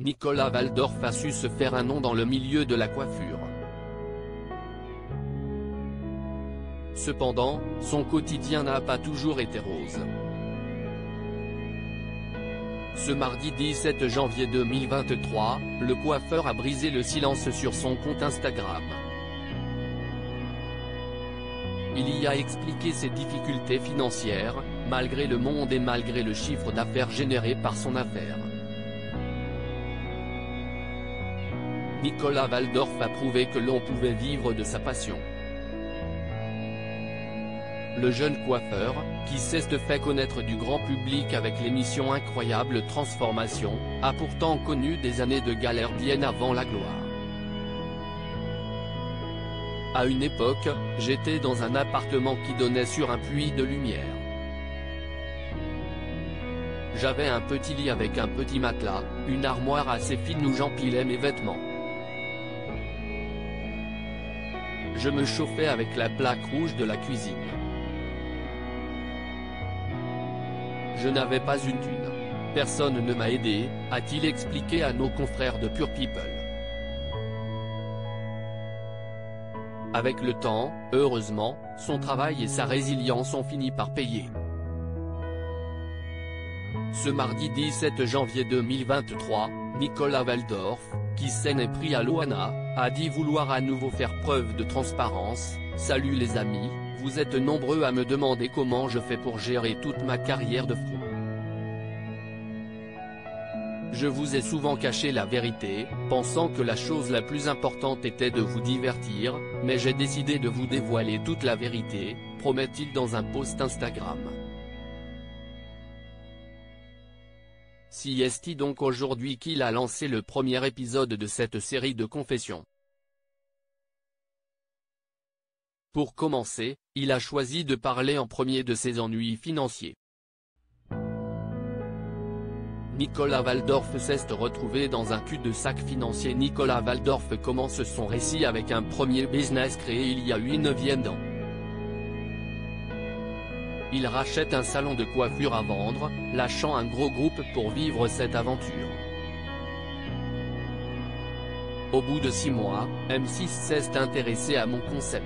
Nicolas Waldorf a su se faire un nom dans le milieu de la coiffure. Cependant, son quotidien n'a pas toujours été rose. Ce mardi 17 janvier 2023, le coiffeur a brisé le silence sur son compte Instagram. Il y a expliqué ses difficultés financières, malgré le monde et malgré le chiffre d'affaires généré par son affaire. Nicolas Waldorf a prouvé que l'on pouvait vivre de sa passion. Le jeune coiffeur, qui s'est fait connaître du grand public avec l'émission Incroyable Transformation, a pourtant connu des années de galère bien avant la gloire. À une époque, j'étais dans un appartement qui donnait sur un puits de lumière. J'avais un petit lit avec un petit matelas, une armoire assez fine où j'empilais mes vêtements. Je me chauffais avec la plaque rouge de la cuisine. Je n'avais pas une thune. Personne ne m'a aidé, a-t-il expliqué à nos confrères de Pure People. Avec le temps, heureusement, son travail et sa résilience ont fini par payer. Ce mardi 17 janvier 2023, Nicolas Waldorf, qui s'en est pris à Loana, a dit vouloir à nouveau faire preuve de transparence. « Salut les amis, vous êtes nombreux à me demander comment je fais pour gérer toute ma carrière de fou. Je vous ai souvent caché la vérité, pensant que la chose la plus importante était de vous divertir, mais j'ai décidé de vous dévoiler toute la vérité », promet-il dans un post Instagram. C'est donc aujourd'hui qu'il a lancé le premier épisode de cette série de confessions. Pour commencer, il a choisi de parler en premier de ses ennuis financiers. Nicolas Waldorf s'est retrouvé dans un cul-de-sac financier. Nicolas Waldorf commence son récit avec un premier business créé il y a 9 ans. Il rachète un salon de coiffure à vendre, lâchant un gros groupe pour vivre cette aventure. Au bout de 6 mois, M6 s'est intéressé à mon concept.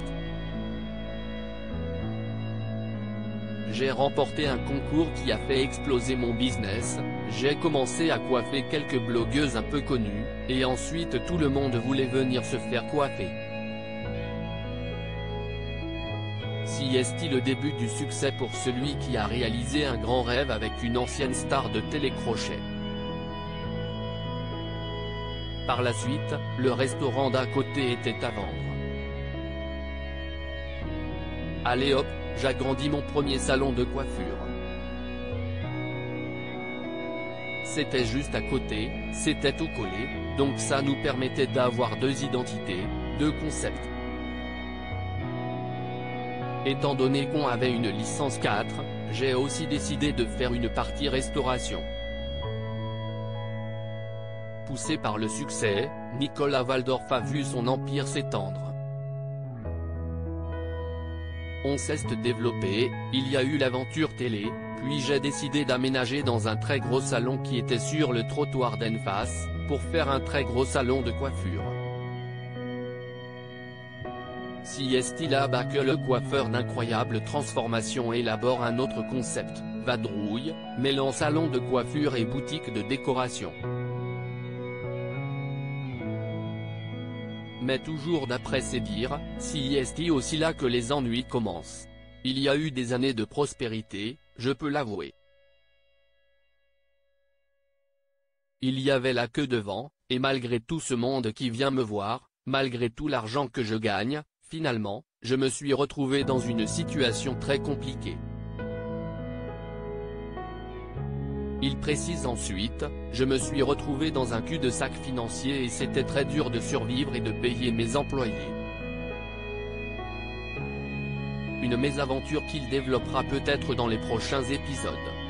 J'ai remporté un concours qui a fait exploser mon business, j'ai commencé à coiffer quelques blogueuses un peu connues, et ensuite tout le monde voulait venir se faire coiffer. C'est le début du succès pour celui qui a réalisé un grand rêve avec une ancienne star de télécrochet. Par la suite, le restaurant d'à côté était à vendre. Allez hop, j'agrandis mon premier salon de coiffure. C'était juste à côté, c'était tout collé, donc ça nous permettait d'avoir 2 identités, 2 concepts. Étant donné qu'on avait une licence 4, j'ai aussi décidé de faire une partie restauration. Poussé par le succès, Nicolas Waldorf a vu son empire s'étendre. On s'est développé, il y a eu l'aventure télé, puis j'ai décidé d'aménager dans un très gros salon qui était sur le trottoir d'en face, pour faire un très gros salon de coiffure. C'est là-bas que le coiffeur d'Incroyable Transformation élabore un autre concept, vadrouille, mêlant salon de coiffure et boutique de décoration. Mais toujours d'après ses dires, c'est aussi là que les ennuis commencent. Il y a eu des années de prospérité, je peux l'avouer. Il y avait la queue devant, et malgré tout ce monde qui vient me voir, malgré tout l'argent que je gagne, finalement, je me suis retrouvé dans une situation très compliquée. Il précise ensuite, je me suis retrouvé dans un cul-de-sac financier et c'était très dur de survivre et de payer mes employés. Une mésaventure qu'il développera peut-être dans les prochains épisodes.